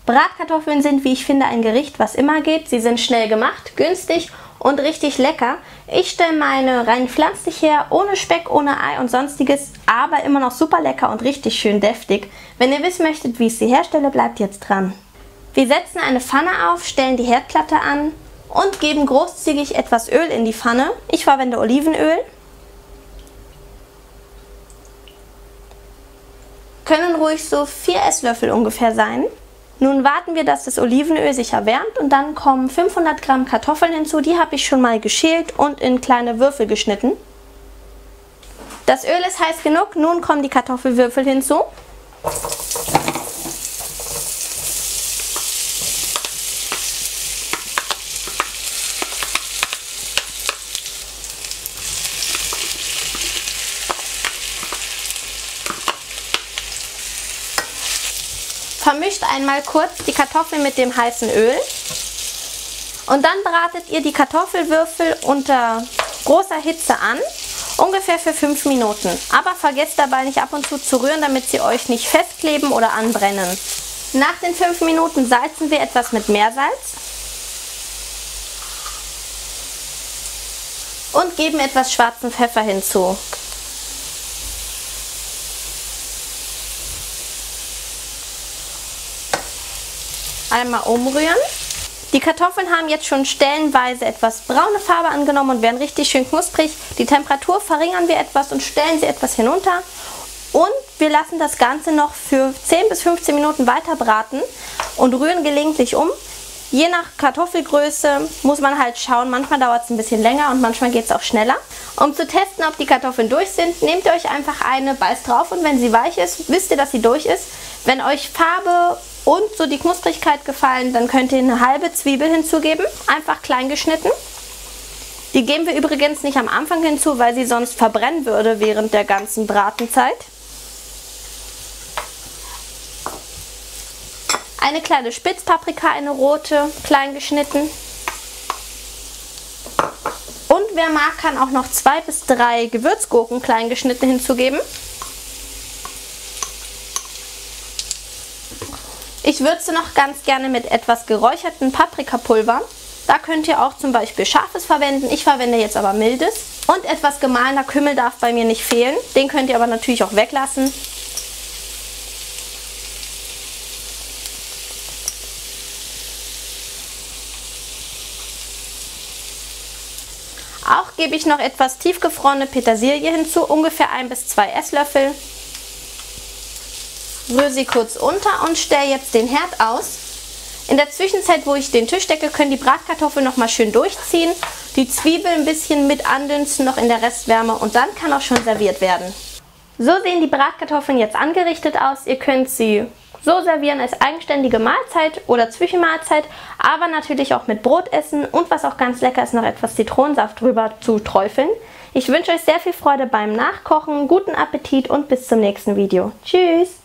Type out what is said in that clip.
Bratkartoffeln sind, wie ich finde, ein Gericht, was immer geht. Sie sind schnell gemacht, günstig und richtig lecker. Ich stelle meine rein pflanzlich her, ohne Speck, ohne Ei und sonstiges, aber immer noch super lecker und richtig schön deftig. Wenn ihr wissen möchtet, wie ich sie herstelle, bleibt jetzt dran. Wir setzen eine Pfanne auf, stellen die Herdplatte an und geben großzügig etwas Öl in die Pfanne. Ich verwende Olivenöl. Können ruhig so 4 Esslöffel ungefähr sein. Nun warten wir, dass das Olivenöl sich erwärmt und dann kommen 500 Gramm Kartoffeln hinzu. Die habe ich schon mal geschält und in kleine Würfel geschnitten. Das Öl ist heiß genug, nun kommen die Kartoffelwürfel hinzu. Vermischt einmal kurz die Kartoffeln mit dem heißen Öl und dann bratet ihr die Kartoffelwürfel unter großer Hitze an, ungefähr für 5 Minuten. Aber vergesst dabei nicht ab und zu rühren, damit sie euch nicht festkleben oder anbrennen. Nach den 5 Minuten salzen wir etwas mit Meersalz und geben etwas schwarzen Pfeffer hinzu. Einmal umrühren. Die Kartoffeln haben jetzt schon stellenweise etwas braune Farbe angenommen und werden richtig schön knusprig. Die Temperatur verringern wir etwas und stellen sie etwas hinunter. Und wir lassen das Ganze noch für 10 bis 15 Minuten weiter braten und rühren gelegentlich um. Je nach Kartoffelgröße muss man halt schauen, manchmal dauert es ein bisschen länger und manchmal geht es auch schneller. Um zu testen, ob die Kartoffeln durch sind, nehmt ihr euch einfach eine, beißt drauf und wenn sie weich ist, wisst ihr, dass sie durch ist. Wenn euch Farbe und so die Knusprigkeit gefallen, dann könnt ihr eine halbe Zwiebel hinzugeben, einfach klein geschnitten. Die geben wir übrigens nicht am Anfang hinzu, weil sie sonst verbrennen würde während der ganzen Bratenzeit. Eine kleine Spitzpaprika, eine rote, klein geschnitten. Und wer mag, kann auch noch 2 bis 3 Gewürzgurken klein geschnitten hinzugeben. Ich würze noch ganz gerne mit etwas geräuchertem Paprikapulver. Da könnt ihr auch zum Beispiel scharfes verwenden. Ich verwende jetzt aber mildes. Und etwas gemahlener Kümmel darf bei mir nicht fehlen. Den könnt ihr aber natürlich auch weglassen. Auch gebe ich noch etwas tiefgefrorene Petersilie hinzu, ungefähr 1 bis 2 Esslöffel. Rühre sie kurz unter und stelle jetzt den Herd aus. In der Zwischenzeit, wo ich den Tisch decke, können die Bratkartoffeln noch mal schön durchziehen. Die Zwiebel ein bisschen mit andünsten noch in der Restwärme und dann kann auch schon serviert werden. So sehen die Bratkartoffeln jetzt angerichtet aus. Ihr könnt sie so servieren als eigenständige Mahlzeit oder Zwischenmahlzeit, aber natürlich auch mit Brot essen und was auch ganz lecker ist, noch etwas Zitronensaft drüber zu träufeln. Ich wünsche euch sehr viel Freude beim Nachkochen, guten Appetit und bis zum nächsten Video. Tschüss!